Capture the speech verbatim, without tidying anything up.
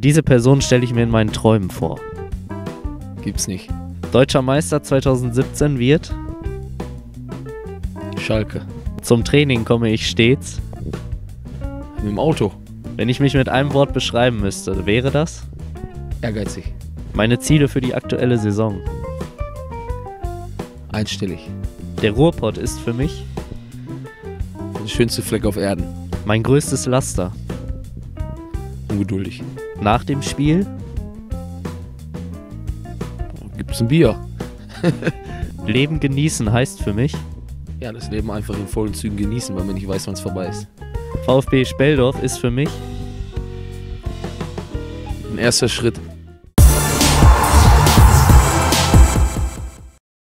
Diese Person stelle ich mir in meinen Träumen vor. Gibt's nicht. Deutscher Meister zweitausendsiebzehn wird. Schalke. Zum Training komme ich stets. Mit dem Auto. Wenn ich mich mit einem Wort beschreiben müsste, wäre das? Ehrgeizig. Meine Ziele für die aktuelle Saison. Einstellig. Der Ruhrpott ist für mich Der schönste Fleck auf Erden. mein größtes Laster. Ungeduldig. Nach dem Spiel Gibt's ein Bier? Leben genießen heißt für mich Ja, das Leben einfach in vollen Zügen genießen, weil man nicht weiß, wann es vorbei ist. VfB Speldorf ist für mich Ein erster Schritt.